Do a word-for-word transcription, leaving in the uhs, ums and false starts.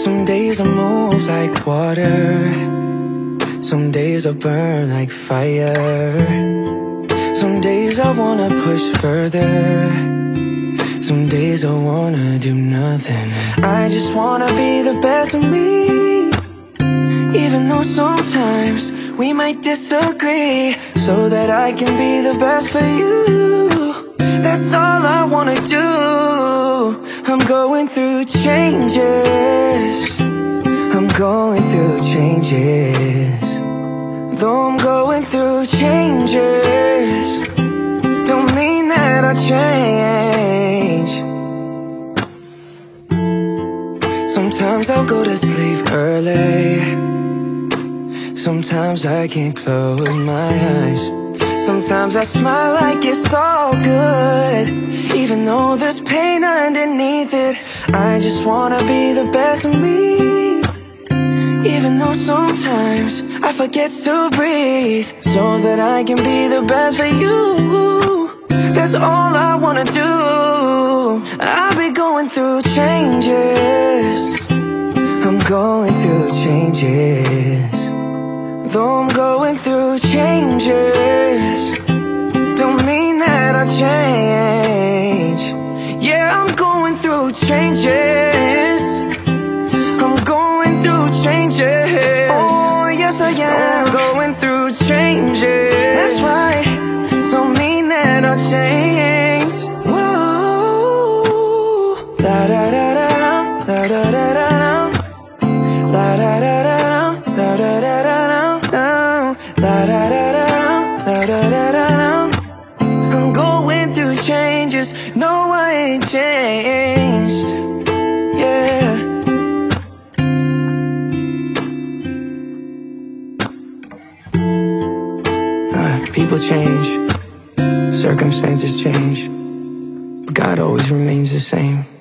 Some days I move like water, some days I burn like fire. Some days I wanna push further, some days I wanna do nothing. I just wanna be the best of me, even though sometimes we might disagree, so that I can be the best for you. That's all I wanna do. I'm going through changes, I'm going through changes. Though I'm going through changes, don't mean that I change. Sometimes I'll go to sleep early, sometimes I can't close my eyes. Sometimes I smile like it's all good, even though there's pain underneath it. I just wanna be the best of me, even though sometimes I forget to breathe, so that I can be the best for you. That's all I wanna do. I've been going through changes, I'm going through changes. Though I'm going through changes, don't mean that I change. Yeah, I'm going through changes, I'm going through changes. Oh, yes I am, going through changes. That's right, don't mean that I change. Whoa, la da da da da da da da da, la da da da da da da da da. La da da da da da da da da. I'm going through changes, no I ain't changed. Yeah. uh, People change, circumstances change, but God always remains the same.